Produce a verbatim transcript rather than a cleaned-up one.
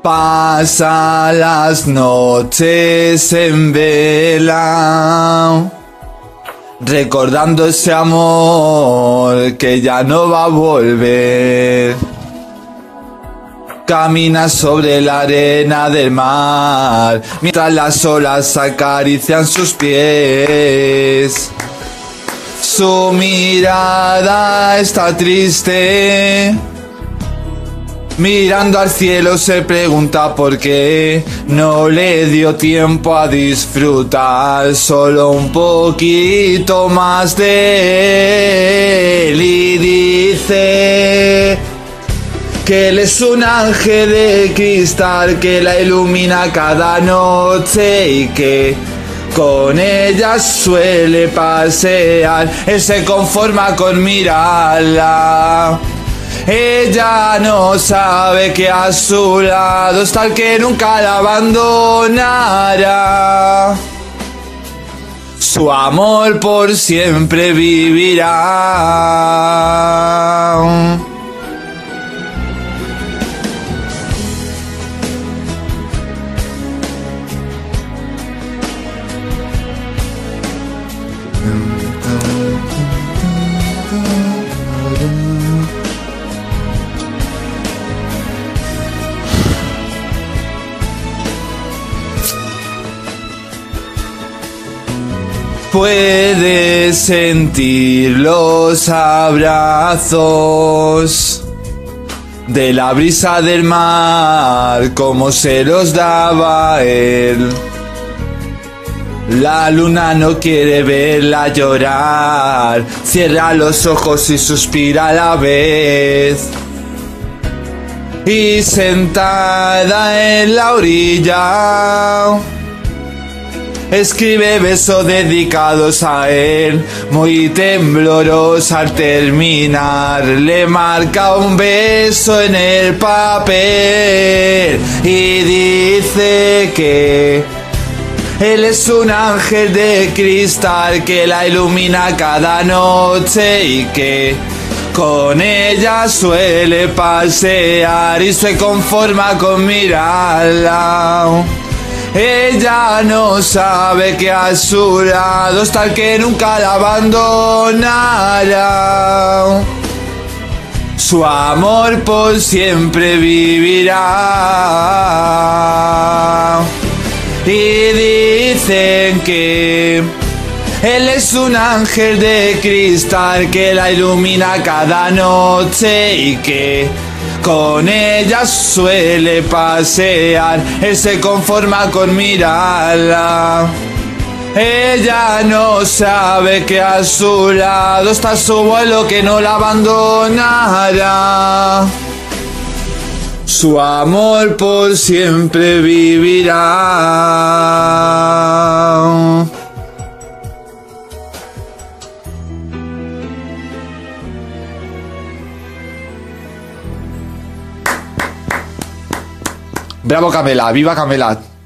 Pasa las noches en vela, recordando ese amor que ya no va a volver. Camina sobre la arena del mar, mientras las olas acarician sus pies. Su mirada está triste, mirando al cielo se pregunta por qué no le dio tiempo a disfrutar solo un poquito más de él. Y dice que él es un ángel de cristal que la ilumina cada noche y que con ella suele pasear. Él se conforma con mirarla. Ella no sabe que a su lado está el que nunca la abandonará. Su amor por siempre vivirá. Puedes sentir los abrazos de la brisa del mar como se los daba él. La luna no quiere verla llorar, cierra los ojos y suspira a la vez. Y sentada en la orilla escribe besos dedicados a él, muy temblorosa al terminar, le marca un beso en el papel y dice que él es un ángel de cristal que la ilumina cada noche y que con ella suele pasear y se conforma con mirarla. Ella no sabe que a su lado está el que nunca la abandonará. Su amor por siempre vivirá. Y dicen que él es un ángel de cristal que la ilumina cada noche y que con ella suele pasear. Él se conforma con mirarla. Ella no sabe que a su lado está su vuelo que no la abandonará. Su amor por siempre vivirá. Bravo Camela, viva Camela.